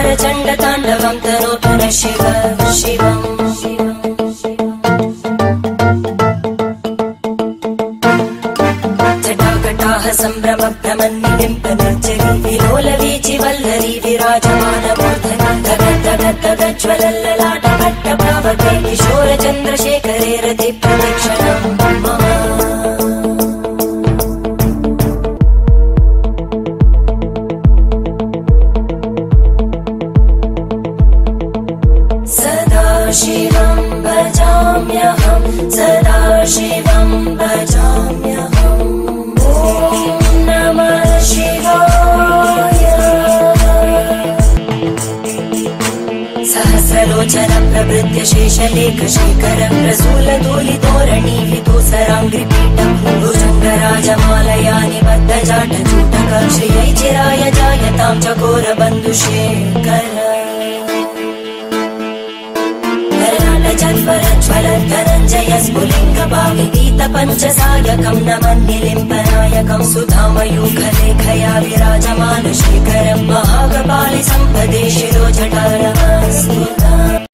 चण्ड ताण्डवं तनोतु नः शिव शिवम् जटाकटाह सम्भ्रम भ्रमन्निलिम्प निर्जरी विलोलवीचि वल्लरी विराजमानमूर्धनि तगज्ज्वलल्ललाट भट्टप्रावके किशोर चन्द्रशेखरे रति प्रदक्षिणम् मम शिवं भजाम्यहं सदा शिवं भजाम्यहम् ॐ नमः शिवाय सहस्रलोचन प्रभृत्य शेषलेख शेखर प्रसूलधूलितोरणि विदूसराङ्घ्रिपीठं भुजङ्गराजमालया निबद्धजाटचूटक श्रियै चिराय जायतां चकोरबन्धुशेखर ज्वलत् धनञ्जय स्फुलिङ्गभाविगीत पञ्चसायकं नमन्निलिम्पनायकं सुधामयूखलेखया विराजमान शेखरं महाकपालि सम्पदे शिरोजटानमस्तुताम्।